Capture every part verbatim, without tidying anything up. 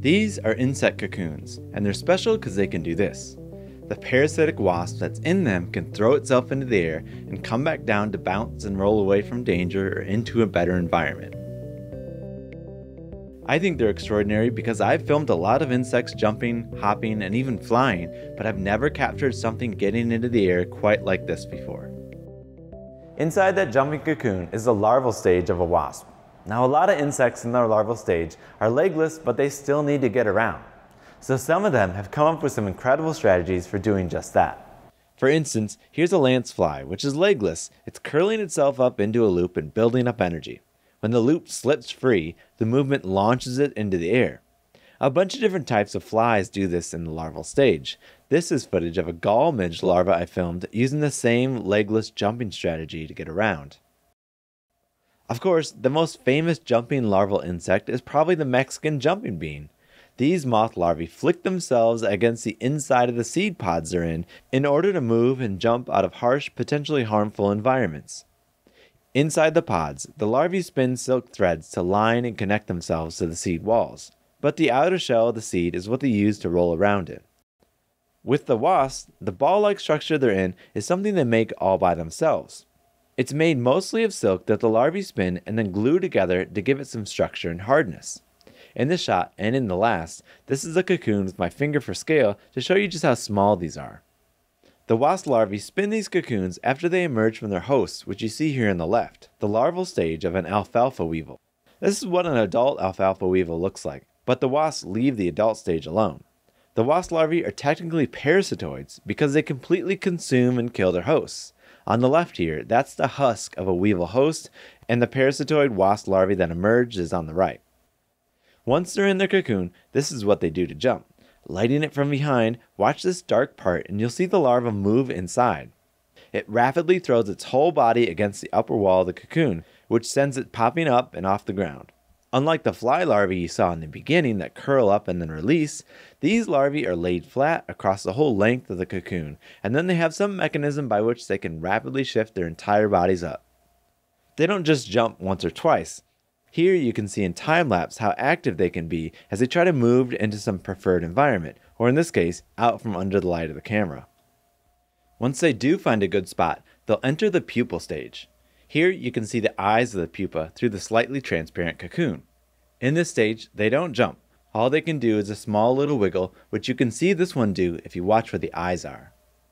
These are insect cocoons, and they're special because they can do this. The parasitic wasp that's in them can throw itself into the air and come back down to bounce and roll away from danger or into a better environment. I think they're extraordinary because I've filmed a lot of insects jumping, hopping, and even flying, but I've never captured something getting into the air quite like this before. Inside that jumping cocoon is the larval stage of a wasp. Now, a lot of insects in their larval stage are legless, but they still need to get around. So some of them have come up with some incredible strategies for doing just that. For instance, here's a lancefly, which is legless. It's curling itself up into a loop and building up energy. When the loop slips free, the movement launches it into the air. A bunch of different types of flies do this in the larval stage. This is footage of a gall midge larva I filmed using the same legless jumping strategy to get around. Of course, the most famous jumping larval insect is probably the Mexican jumping bean. These moth larvae flick themselves against the inside of the seed pods they're in in order to move and jump out of harsh, potentially harmful environments. Inside the pods, the larvae spin silk threads to line and connect themselves to the seed walls, but the outer shell of the seed is what they use to roll around in. With the wasps, the ball-like structure they're in is something they make all by themselves. It's made mostly of silk that the larvae spin and then glue together to give it some structure and hardness. In this shot, and in the last, this is a cocoon with my finger for scale to show you just how small these are. The wasp larvae spin these cocoons after they emerge from their hosts, which you see here on the left, the larval stage of an alfalfa weevil. This is what an adult alfalfa weevil looks like, but the wasps leave the adult stage alone. The wasp larvae are technically parasitoids because they completely consume and kill their hosts. On the left here, that's the husk of a weevil host, and the parasitoid wasp larvae that emerge is on the right. Once they're in their cocoon, this is what they do to jump. Lighting it from behind, watch this dark part and you'll see the larva move inside. It rapidly throws its whole body against the upper wall of the cocoon, which sends it popping up and off the ground. Unlike the fly larvae you saw in the beginning that curl up and then release, these larvae are laid flat across the whole length of the cocoon, and then they have some mechanism by which they can rapidly shift their entire bodies up. They don't just jump once or twice. Here you can see in time-lapse how active they can be as they try to move into some preferred environment, or in this case, out from under the light of the camera. Once they do find a good spot, they'll enter the pupal stage. Here you can see the eyes of the pupa through the slightly transparent cocoon. In this stage, they don't jump. All they can do is a small little wiggle, which you can see this one do if you watch where the eyes are.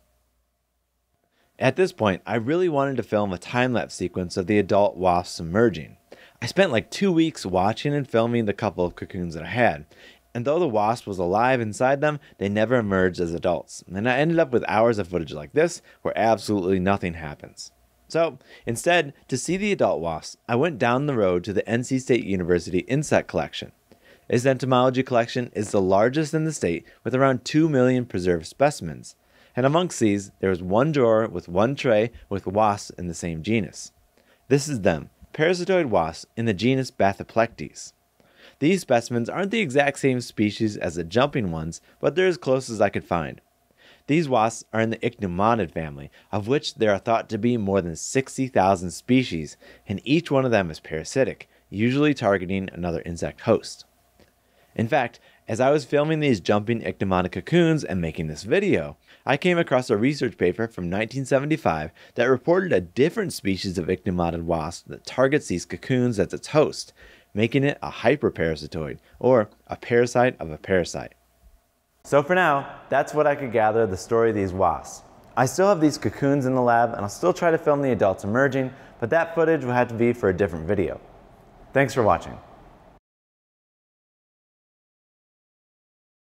At this point, I really wanted to film a time-lapse sequence of the adult wasps emerging. I spent like two weeks watching and filming the couple of cocoons that I had, and though the wasp was alive inside them, they never emerged as adults, and I ended up with hours of footage like this where absolutely nothing happens. So, instead, to see the adult wasps, I went down the road to the N C State University insect collection. Its entomology collection is the largest in the state with around two million preserved specimens, and amongst these, there is one drawer with one tray with wasps in the same genus. This is them. Parasitoid wasps in the genus Bathyplectes. These specimens aren't the exact same species as the jumping ones, but they're as close as I could find. These wasps are in the ichneumoniid family, of which there are thought to be more than sixty thousand species, and each one of them is parasitic, usually targeting another insect host. In fact, as I was filming these jumping ichneumoniid cocoons and making this video, I came across a research paper from nineteen seventy-five that reported a different species of ichneumoniid wasp that targets these cocoons as its host, making it a hyperparasitoid, or a parasite of a parasite. So for now, that's what I could gather of the story of these wasps. I still have these cocoons in the lab, and I'll still try to film the adults emerging, but that footage will have to be for a different video. Thanks for watching.